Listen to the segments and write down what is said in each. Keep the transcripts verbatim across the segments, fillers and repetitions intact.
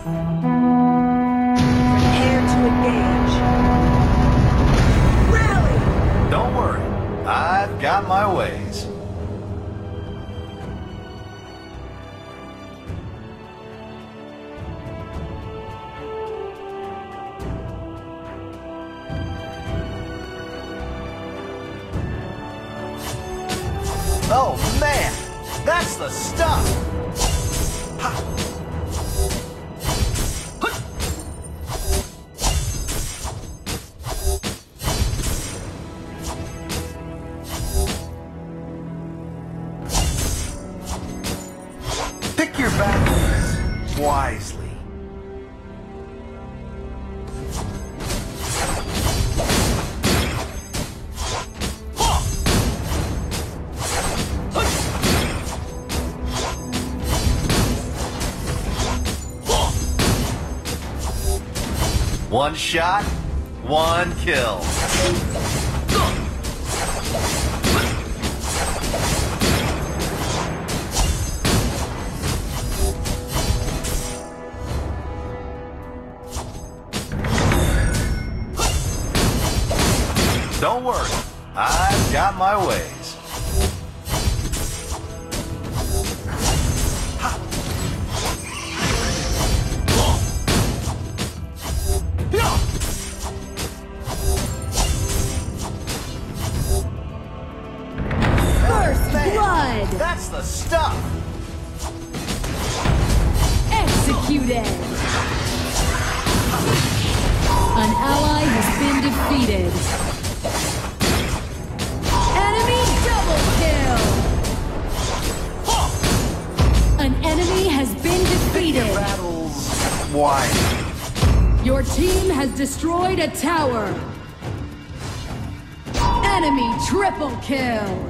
Prepare to engage. Rally! Don't worry. I've got my ways. Oh man, that's the stuff! Ha. Pick your battles wisely. One shot, one kill. Don't worry, I've got my ways. Blood! That's the stuff! Executed! An ally has been defeated. Enemy double kill! An enemy has been defeated. Battles wide. Your team has destroyed a tower. Enemy triple kill.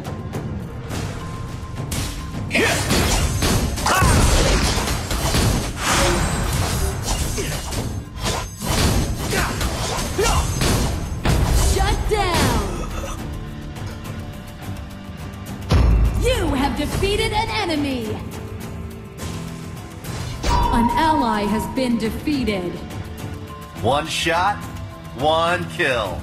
Shut down! You have defeated an enemy! An ally has been defeated. One shot, one kill.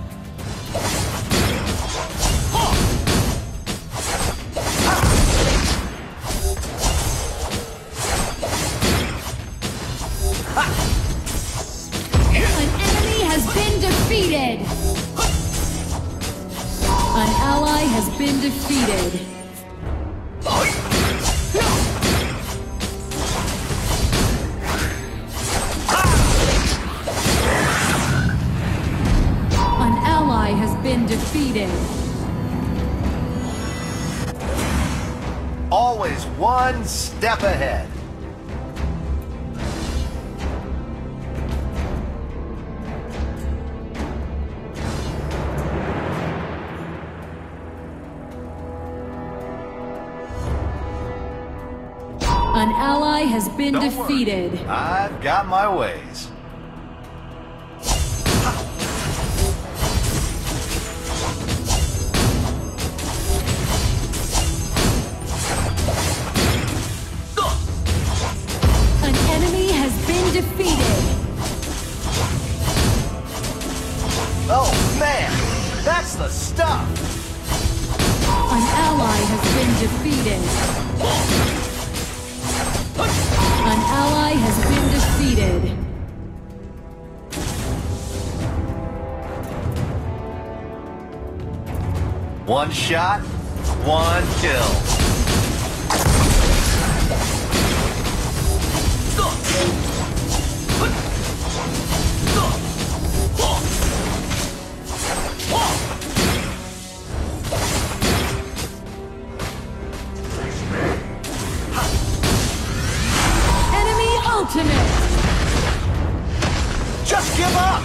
Defeated! An ally has been defeated. An ally has been defeated. Always one step ahead. An ally has been Don't defeated. Worry. I've got my ways. An enemy has been defeated. Oh man, that's the stuff! An ally has been defeated. An ally has been defeated. One shot, one kill. Ultimate! Just give up!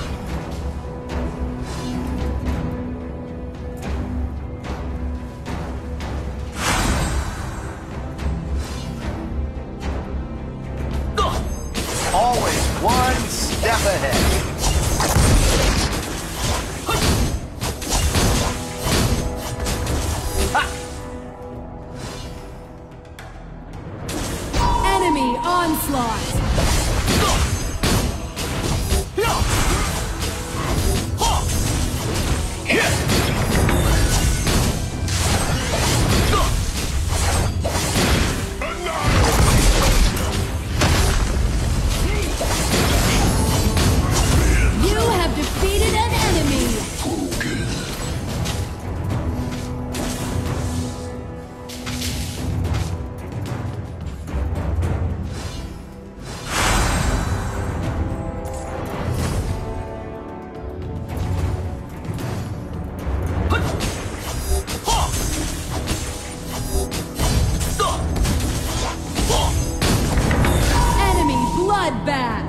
Always one step ahead. Enemy onslaught! Bloodbath!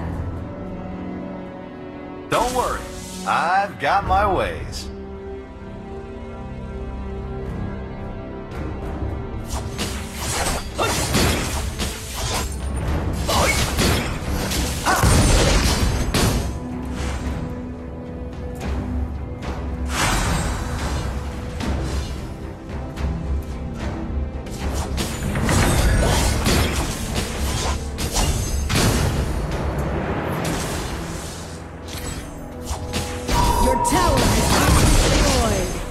Don't worry, I've got my ways. Your tower has been destroyed.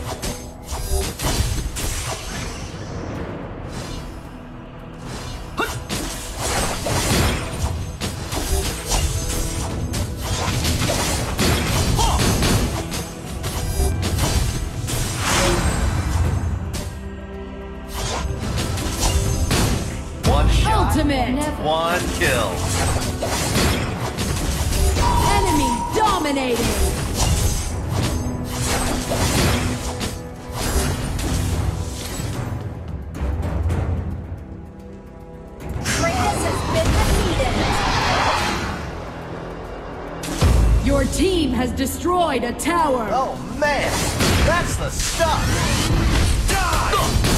One shot, Ultimate! one kill. Enemy dominating! Your team has destroyed a tower! Oh man, that's the stuff! Die!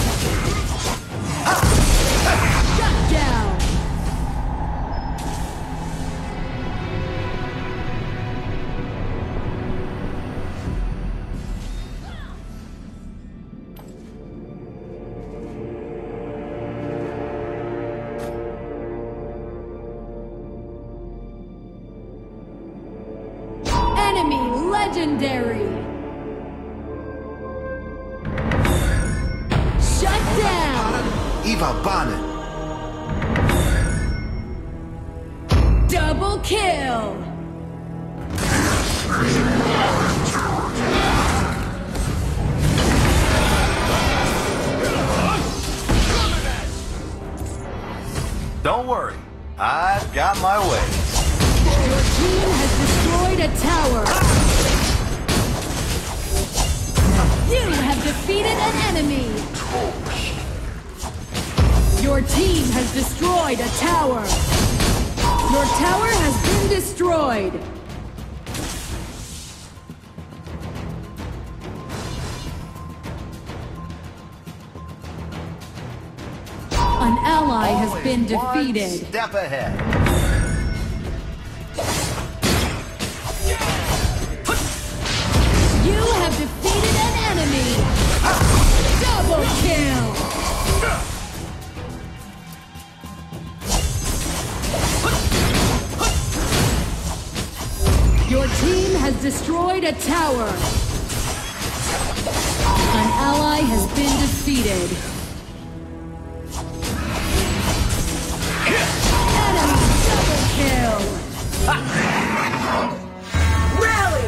Shut down! Enemy legendary! Shut down! Eva Bonnet. Double kill! Don't worry, I've got my ways. Your team has destroyed a tower! You have defeated an enemy! Your team has destroyed a tower! Your tower has been destroyed! An ally has Always been one defeated. step ahead. You have defeated an enemy! Double kill! Your team has destroyed a tower! An ally has been defeated. Enemy double kill! Rally!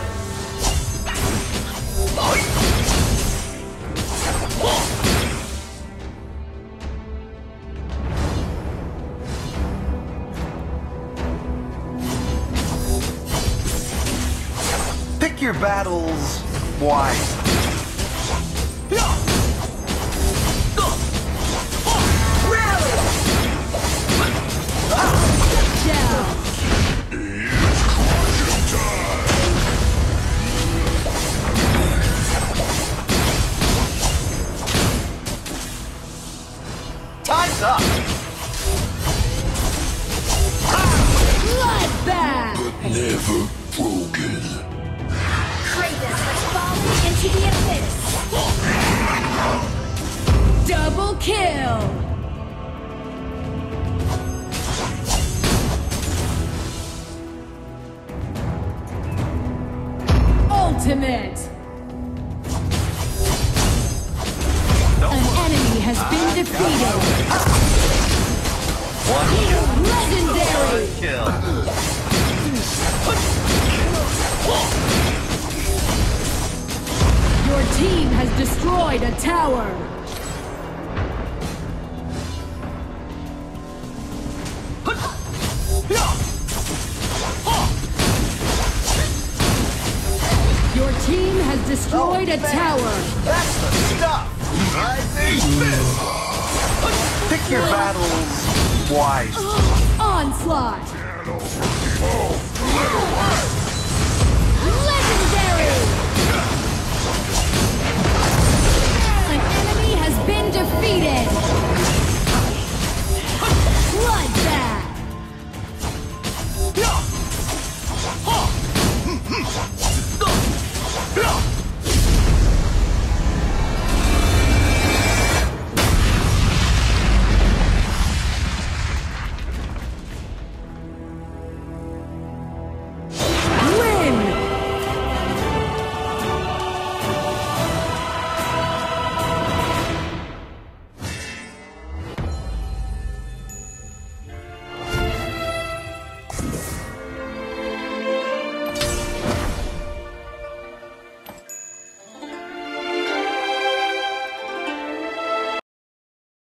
Pick your battles wisely. Down! Time's up! Bloodbath! Never broken. Kratos has fallen into the abyss. Double kill! Ultimate! Don't An worry, enemy has been I've got my defeated! One shot, Legendary! one kill. Your team has destroyed a tower! Your team has destroyed a man. tower! That's the stuff! Rising fist! Pick your battles wisely. Onslaught!